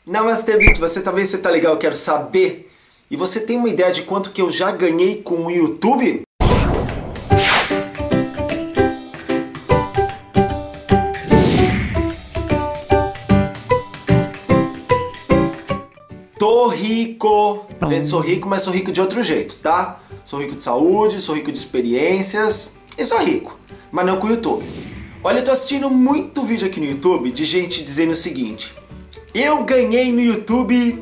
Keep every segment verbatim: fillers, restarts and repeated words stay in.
Namastê, Beat, você também você tá legal, eu quero saber. E você tem uma ideia de quanto que eu já ganhei com o YouTube? Tô rico! Gente, sou rico, mas sou rico de outro jeito, tá? Sou rico de saúde, sou rico de experiências e sou rico, mas não com o YouTube. Olha, eu tô assistindo muito vídeo aqui no YouTube de gente dizendo o seguinte: eu ganhei no YouTube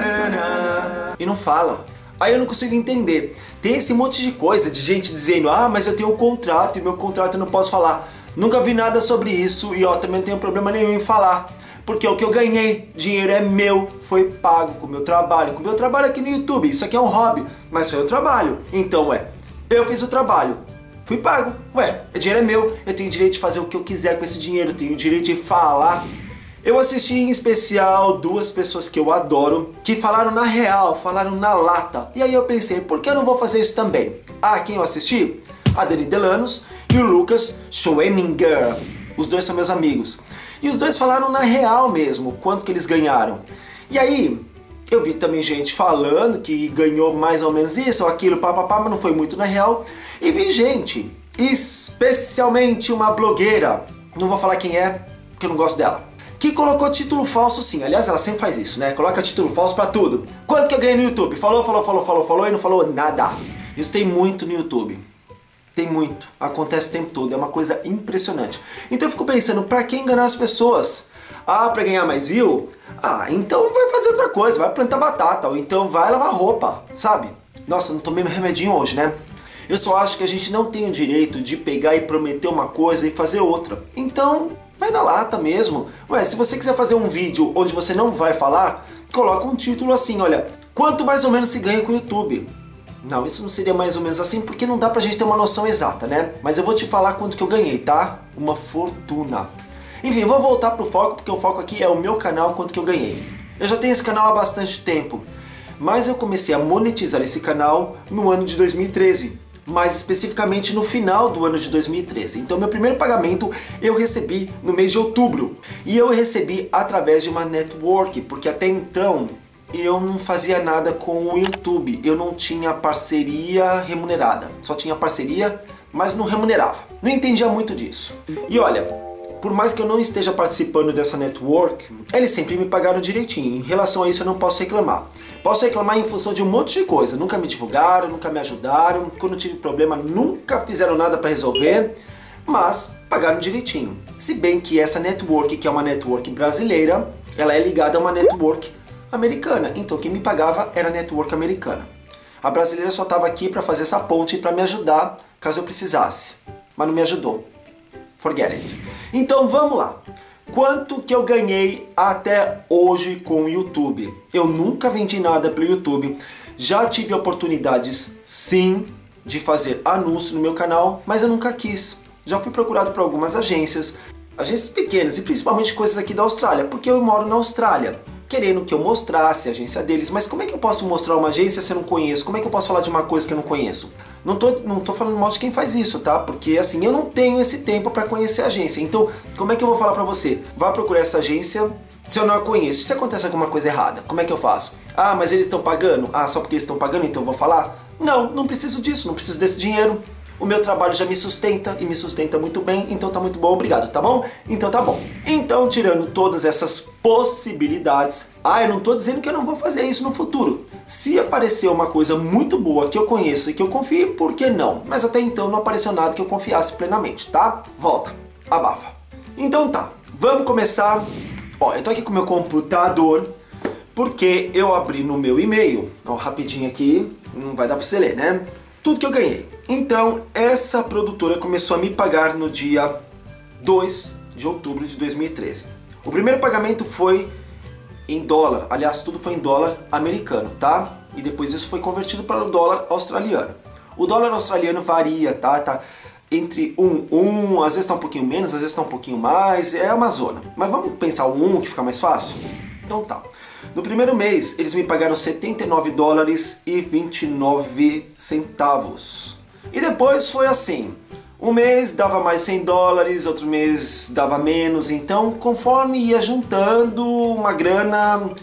e não fala. Aí eu não consigo entender. Tem esse monte de coisa de gente dizendo: ah, mas eu tenho um contrato e meu contrato eu não posso falar. Nunca vi nada sobre isso e ó, também não tenho problema nenhum em falar. Porque o que eu ganhei, dinheiro é meu, foi pago com o meu trabalho, com o meu trabalho aqui no YouTube. Isso aqui é um hobby, mas foi um trabalho. Então, ué, eu fiz o trabalho, fui pago. Ué, o dinheiro é meu, eu tenho direito de fazer o que eu quiser com esse dinheiro, eu tenho direito de falar. Eu assisti em especial duas pessoas que eu adoro, que falaram na real, falaram na lata. E aí eu pensei, por que eu não vou fazer isso também? Ah, quem eu assisti? A Dani Delanos e o Lucas Schwenninger. Os dois são meus amigos. E os dois falaram na real mesmo, quanto que eles ganharam. E aí, eu vi também gente falando que ganhou mais ou menos isso ou aquilo, papapá, mas não foi muito na real. E vi gente, especialmente uma blogueira, não vou falar quem é, porque eu não gosto dela, que colocou título falso sim. Aliás, ela sempre faz isso, né? Coloca título falso pra tudo. Quanto que eu ganhei no YouTube? Falou, falou, falou, falou, falou e não falou nada. Isso tem muito no YouTube. Tem muito, acontece o tempo todo, é uma coisa impressionante. Então eu fico pensando, pra que enganar as pessoas? Ah, pra ganhar mais view? Ah, então vai fazer outra coisa, vai plantar batata, ou então vai lavar roupa, sabe? Nossa, não tomei meu remedinho hoje, né? Eu só acho que a gente não tem o direito de pegar e prometer uma coisa e fazer outra. Então, vai na lata mesmo. Ué, se você quiser fazer um vídeo onde você não vai falar, coloca um título assim, olha, quanto mais ou menos se ganha com o YouTube? Não, isso não seria mais ou menos assim, porque não dá pra gente ter uma noção exata, né? Mas eu vou te falar quanto que eu ganhei, tá? Uma fortuna. Enfim, vou voltar pro foco, porque o foco aqui é o meu canal, quanto que eu ganhei. Eu já tenho esse canal há bastante tempo, mas eu comecei a monetizar esse canal no ano de dois mil e treze. Mais especificamente no final do ano de dois mil e treze. Então meu primeiro pagamento eu recebi no mês de outubro. E eu recebi através de uma network, porque até então eu não fazia nada com o YouTube, eu não tinha parceria remunerada, só tinha parceria, mas não remunerava. Não entendia muito disso. E olha, por mais que eu não esteja participando dessa network, eles sempre me pagaram direitinho. Em relação a isso eu não posso reclamar. Posso reclamar em função de um monte de coisa. Nunca me divulgaram, nunca me ajudaram, quando tive problema nunca fizeram nada para resolver, mas pagaram direitinho. Se bem que essa network, que é uma network brasileira, ela é ligada a uma network americana, então quem me pagava era a network americana. A brasileira só estava aqui para fazer essa ponte para me ajudar caso eu precisasse, mas não me ajudou. Forget it. Então vamos lá. Quanto que eu ganhei até hoje com o YouTube? Eu nunca vendi nada pelo YouTube. Já tive oportunidades, sim, de fazer anúncio no meu canal, mas eu nunca quis. Já fui procurado por algumas agências, agências pequenas e principalmente coisas aqui da Austrália, porque eu moro na Austrália. Querendo que eu mostrasse a agência deles, mas como é que eu posso mostrar uma agência se eu não conheço? Como é que eu posso falar de uma coisa que eu não conheço? Não tô, não tô falando mal de quem faz isso, tá? Porque assim, eu não tenho esse tempo para conhecer a agência. Então, como é que eu vou falar pra você? Vá procurar essa agência se eu não a conheço. Se acontece alguma coisa errada, como é que eu faço? Ah, mas eles estão pagando? Ah, só porque eles estão pagando, então eu vou falar? Não, não preciso disso, não preciso desse dinheiro. O meu trabalho já me sustenta e me sustenta muito bem, então tá muito bom, obrigado, tá bom? Então tá bom. Então, tirando todas essas possibilidades, ah, eu não tô dizendo que eu não vou fazer isso no futuro. Se aparecer uma coisa muito boa que eu conheço e que eu confie, por que não? Mas até então não apareceu nada que eu confiasse plenamente, tá? Volta, abafa. Então tá, vamos começar. Ó, eu tô aqui com o meu computador, porque eu abri no meu e-mail, ó, rapidinho aqui, não vai dar pra você ler, né? Tudo que eu ganhei. Então, essa produtora começou a me pagar no dia dois de outubro de dois mil e treze. O primeiro pagamento foi em dólar, aliás, tudo foi em dólar americano, tá? E depois isso foi convertido para o dólar australiano. O dólar australiano varia, tá? Tá entre um, um, às vezes tá um pouquinho menos, às vezes tá um pouquinho mais, é uma zona. Mas vamos pensar o um que fica mais fácil? Então tá. No primeiro mês, eles me pagaram setenta e nove dólares e vinte e nove centavos. E depois foi assim, um mês dava mais cem dólares, outro mês dava menos, então conforme ia juntando uma grana,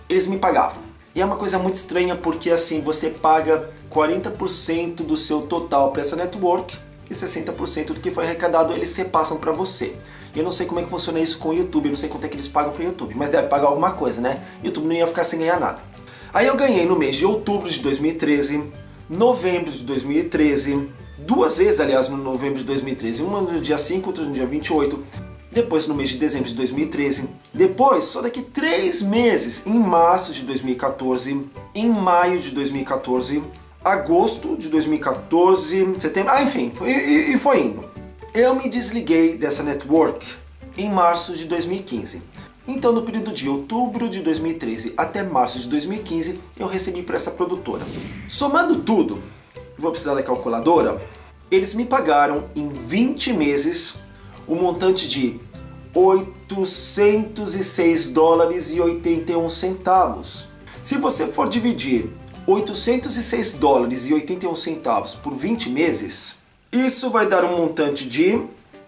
eles me pagavam. E é uma coisa muito estranha porque assim, você paga quarenta por cento do seu total para essa network e sessenta por cento do que foi arrecadado eles repassam para você. E eu não sei como é que funciona isso com o YouTube, eu não sei quanto é que eles pagam para o YouTube, mas deve pagar alguma coisa, né? YouTube não ia ficar sem ganhar nada. Aí eu ganhei no mês de outubro de dois mil e treze, novembro de dois mil e treze, duas vezes aliás no novembro de dois mil e treze, uma no dia cinco, outra no dia vinte e oito, depois no mês de dezembro de dois mil e treze, depois, só daqui três meses, em março de dois mil e quatorze, em maio de dois mil e quatorze, agosto de dois mil e quatorze, setembro, ah, enfim, e, e foi indo. Eu me desliguei dessa network em março de dois mil e quinze. Então, no período de outubro de dois mil e treze até março de dois mil e quinze, eu recebi para essa produtora. Somando tudo, vou precisar da calculadora, eles me pagaram em vinte meses o montante de oitocentos e seis dólares e oitenta e um centavos. Se você for dividir oitocentos e seis dólares e oitenta e um centavos por vinte meses, isso vai dar um montante de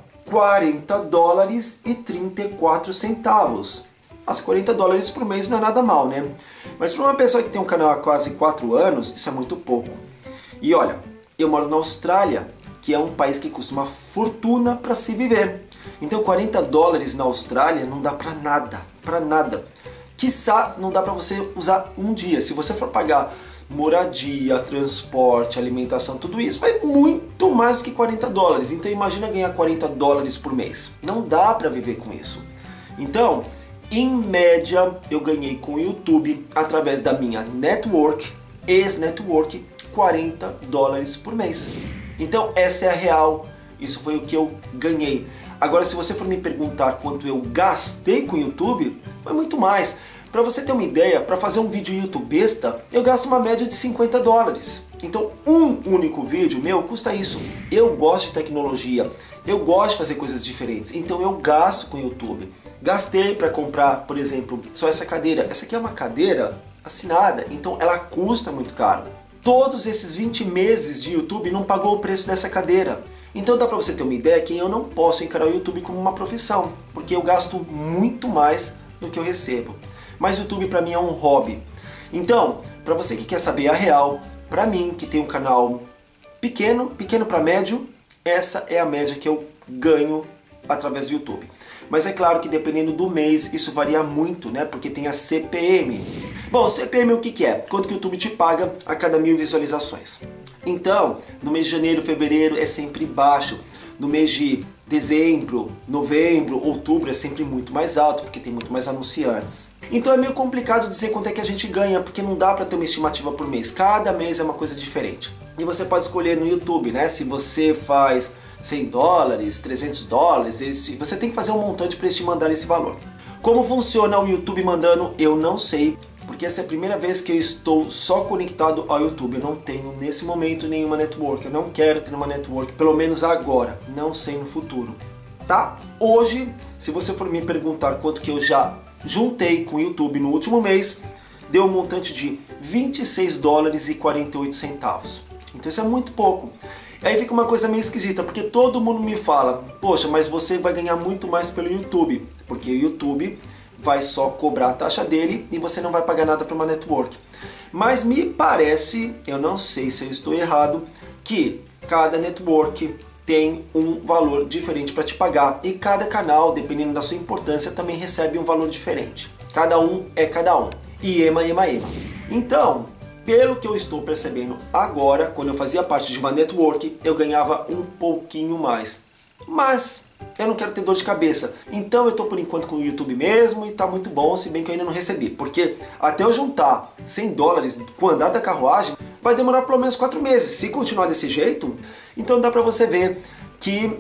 quarenta dólares e trinta e quatro centavos. As quarenta dólares por mês não é nada mal, né? Mas para uma pessoa que tem um canal há quase quatro anos, isso é muito pouco. E olha, eu moro na Austrália, que é um país que custa uma fortuna para se viver. Então quarenta dólares na Austrália não dá para nada, para nada. Quiçá não dá para você usar um dia. Se você for pagar moradia, transporte, alimentação, tudo isso vai muito mais que quarenta dólares. Então imagina ganhar quarenta dólares por mês. Não dá para viver com isso. Então, em média, eu ganhei com o YouTube, através da minha network, ex-network, quarenta dólares por mês. Então essa é a real, isso foi o que eu ganhei. Agora, se você for me perguntar quanto eu gastei com o YouTube, foi muito mais. Para você ter uma ideia, para fazer um vídeo YouTubesta, eu gasto uma média de cinquenta dólares. Então, um único vídeo meu custa isso. Eu gosto de tecnologia, eu gosto de fazer coisas diferentes, então eu gasto com o YouTube. Gastei para comprar, por exemplo, só essa cadeira. Essa aqui é uma cadeira assinada, então ela custa muito caro. Todos esses vinte meses de YouTube não pagou o preço dessa cadeira. Então dá para você ter uma ideia que eu não posso encarar o YouTube como uma profissão, porque eu gasto muito mais do que eu recebo. Mas o YouTube para mim é um hobby. Então, para você que quer saber a real, para mim que tem um canal pequeno, pequeno para médio, essa é a média que eu ganho através do YouTube. Mas é claro que dependendo do mês isso varia muito, né? Porque tem a C P M. Bom, C P M o que que é? Quanto que o YouTube te paga a cada mil visualizações. Então, no mês de janeiro, fevereiro é sempre baixo. No mês de dezembro, novembro, outubro é sempre muito mais alto, porque tem muito mais anunciantes. Então é meio complicado dizer quanto é que a gente ganha, porque não dá para ter uma estimativa por mês. Cada mês é uma coisa diferente. E você pode escolher no YouTube, né? Se você faz cem dólares, trezentos dólares, esse, você tem que fazer um montante para eles te mandarem esse valor. Como funciona o YouTube mandando, eu não sei, porque essa é a primeira vez que eu estou só conectado ao YouTube. Eu não tenho nesse momento nenhuma network, eu não quero ter uma network, pelo menos agora, não sei no futuro, tá? Hoje, se você for me perguntar quanto que eu já juntei com o YouTube no último mês, deu um montante de vinte e seis dólares e quarenta e oito centavos. Então isso é muito pouco. Aí fica uma coisa meio esquisita, porque todo mundo me fala, poxa, mas você vai ganhar muito mais pelo YouTube, porque o YouTube vai só cobrar a taxa dele e você não vai pagar nada para uma network. Mas me parece, eu não sei se eu estou errado, que cada network tem um valor diferente para te pagar e cada canal, dependendo da sua importância, também recebe um valor diferente. Cada um é cada um. E ema, ema, ema. Então, pelo que eu estou percebendo agora, quando eu fazia parte de uma network, eu ganhava um pouquinho mais. Mas eu não quero ter dor de cabeça. Então eu estou por enquanto com o YouTube mesmo e está muito bom, se bem que eu ainda não recebi. Porque até eu juntar cem dólares com o andar da carruagem, vai demorar pelo menos quatro meses. Se continuar desse jeito, então dá pra você ver que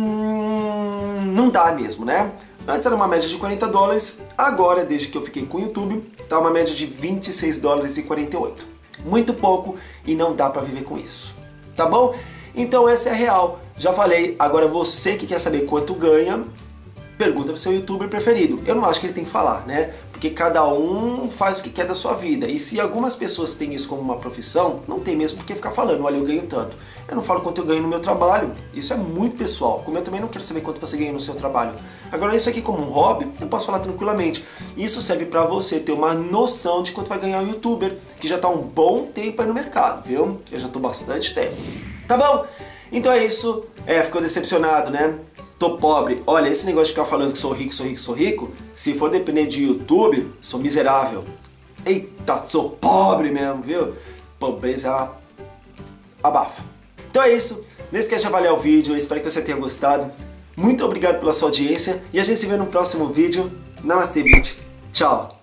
hum, não dá mesmo, né? Antes era uma média de quarenta dólares, agora, desde que eu fiquei com o YouTube, tá uma média de vinte e seis dólares e quarenta e oito. Muito pouco e não dá pra viver com isso. Tá bom? Então essa é a real. Já falei, agora você que quer saber quanto ganha, pergunta pro seu youtuber preferido. Eu não acho que ele tem que falar, né? Porque cada um faz o que quer da sua vida. E se algumas pessoas têm isso como uma profissão, não tem mesmo porque ficar falando, olha, eu ganho tanto. Eu não falo quanto eu ganho no meu trabalho. Isso é muito pessoal. Como eu também não quero saber quanto você ganha no seu trabalho. Agora, isso aqui como um hobby, eu posso falar tranquilamente. Isso serve pra você ter uma noção de quanto vai ganhar um youtuber, que já tá um bom tempo aí no mercado, viu? Eu já tô bastante tempo. Tá bom? Então é isso. É, ficou decepcionado, né? Tô pobre. Olha, esse negócio de ficar falando que sou rico, sou rico, sou rico, se for depender de YouTube, sou miserável. Eita, sou pobre mesmo, viu? Pobreza abafa. Então é isso. Não esquece de avaliar o vídeo. Eu espero que você tenha gostado. Muito obrigado pela sua audiência. E a gente se vê no próximo vídeo. Namastê, bitch. Tchau.